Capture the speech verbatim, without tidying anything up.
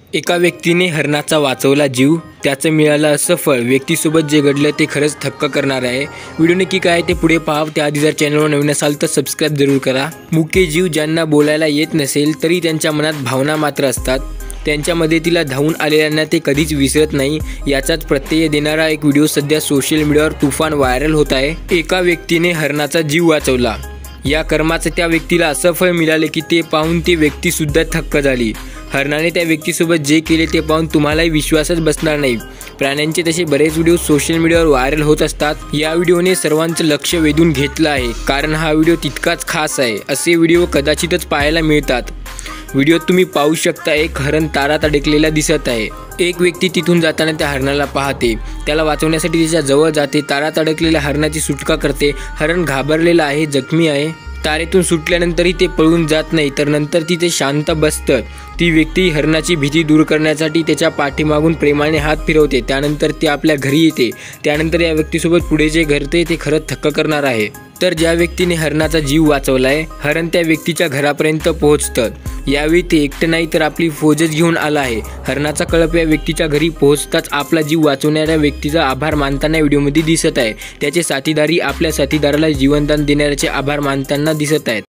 एका व्यक्तीने हरणाचा वाचवला जीव, त्याचं मिळालं असं फळ. व्यक्तीसोबत जे घडलं ते खरंच थक्क करणार आहे. व्हिडिओ नक्की काय ते पुढे पहा. त्याआधी जर चॅनलवर नवीन असाल तर सबस्क्राईब जरूर करा. मुके जीव ज्यांना बोलायला येत नसेल तरी त्यांच्या मनात भावना मात्र असतात. त्यांच्या मदतीला धावून आलेल्यांना ते कधीच विसरत नाही. याचाच प्रत्यय देणारा एक व्हिडिओ सध्या सोशल मीडियावर तुफान व्हायरल होत आहे. एका व्यक्तीने हरणाचा जीव वाचवला. या कर्माचं त्या व्यक्तीला असं फळ मिळाले की ते पाहून ती व्यक्तीसुद्धा थक्क झाली. हरणाने त्या व्यक्तीसोबत जे केले ते पाहून तुम्हालाही विश्वासच बसणार नाही. प्राण्यांचे तसे बरेच व्हिडिओ सोशल मीडियावर व्हायरल होत असतात. या व्हिडिओने सर्वांचं लक्ष वेधून घेतलं आहे, कारण हा व्हिडिओ तितकाच खास आहे. असे व्हिडिओ कदाचितच पाहायला मिळतात. व्हिडिओत तुम्ही पाहू शकता एक हरण तारात अडकलेला दिसत आहे. एक व्यक्ती तिथून जाताना त्या हरणाला पाहते, त्याला वाचवण्यासाठी त्याच्या जवळ जाते, तारात अडकलेल्या हरणाची सुटका करते. हरण घाबरलेलं आहे, जखमी आहे. तारेतून सुटल्यानंतरही ते पळून जात नाही, तर नंतर तिथे शांत बसतं. ती व्यक्ती हरणाची भीती दूर करण्यासाठी त्याच्या पाठीमागून प्रेमाने हात फिरवते. त्यानंतर ते आपल्या घरी येते. त्यानंतर या व्यक्तीसोबत पुढे जे घडते ते खरंच थक्क करणार आहे. तर ज्या व्यक्तीने हरणाचा जीव वाचवलाय, हरण त्या व्यक्तीच्या घरापर्यंत पोहोचतं. यावेळी ते एकटं नाही तर आपली फौजच घेऊन आला आहे. हरणाचा कळप या व्यक्तीच्या घरी पोहोचताच आपला जीव वाचवणाऱ्या व्यक्तीचा आभार मानताना व्हिडिओमध्ये दिसत आहे. त्याचे साथीदारही आपल्या साथीदाराला जीवनदान देणाऱ्याचे आभार मानताना दिसत आहेत.